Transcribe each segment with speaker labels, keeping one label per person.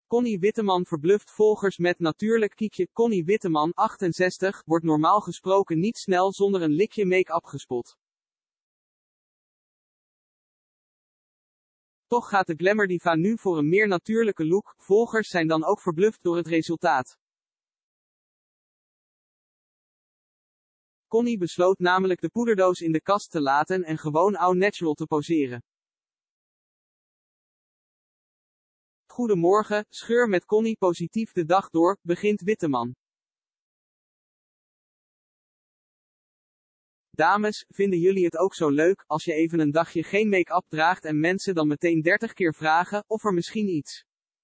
Speaker 1: Connie Witteman verbluft volgers met natuurlijk kiekje. Connie Witteman, 68, wordt normaal gesproken niet snel zonder een likje make-up gespot. Toch gaat de glamourdiva nu voor een meer natuurlijke look. Volgers zijn dan ook verbluft door het resultaat. Connie besloot namelijk de poederdoos in de kast te laten en gewoon au natural te poseren. Goedemorgen, scheur met Connie positief de dag door, begint Witteman. Dames, vinden jullie het ook zo leuk, als je even een dagje geen make-up draagt en mensen dan meteen 30 keer vragen, of er misschien iets?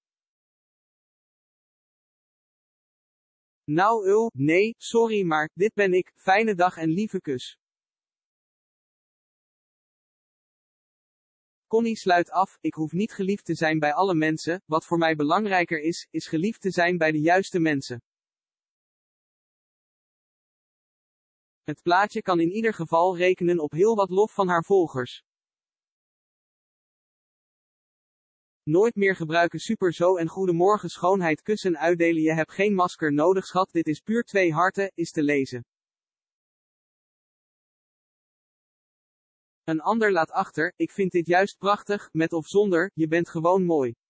Speaker 1: Nou, nee, sorry maar, dit ben ik, fijne dag en lieve kus. Connie sluit af, ik hoef niet geliefd te zijn bij alle mensen, wat voor mij belangrijker is, is geliefd te zijn bij de juiste mensen. Het plaatje kan in ieder geval rekenen op heel wat lof van haar volgers. Nooit meer gebruiken super zo en goedemorgen schoonheid kussen uitdelen je hebt geen masker nodig schat dit is puur 2 harten, is te lezen. Een ander laat achter, ik vind dit juist prachtig, met of zonder, je bent gewoon mooi.